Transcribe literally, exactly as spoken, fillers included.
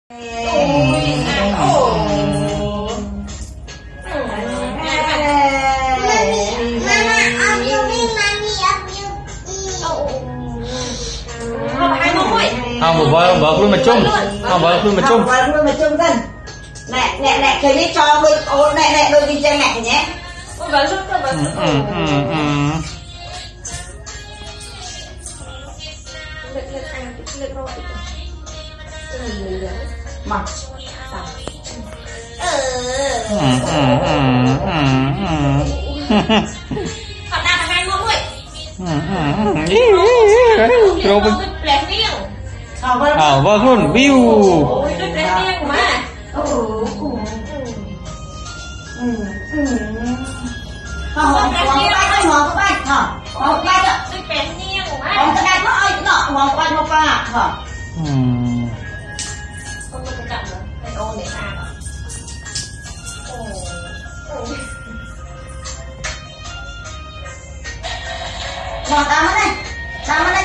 Không, một vợ vợ luôn mà chung, không vợ luôn mà chung, vợ luôn mà chung thân. Nè nè nè, cái đi cho đôi, ô nè nè đôi đi chơi mẹ nhé. Vợ luôn cho vợ luôn. Mà. Họ đang là hai ngôi muội. Rồi vâng. À vâng luôn, view. Không, hoàng cái bay, hoàng cái bay, hả? Hoàng cái bay đó. Hoàng cái bay có ai nọ, hoàng cái bay hoàng cái à, hả? Không có trọng nữa, cái ô để ra rồi. Hoàng cái này, sao mà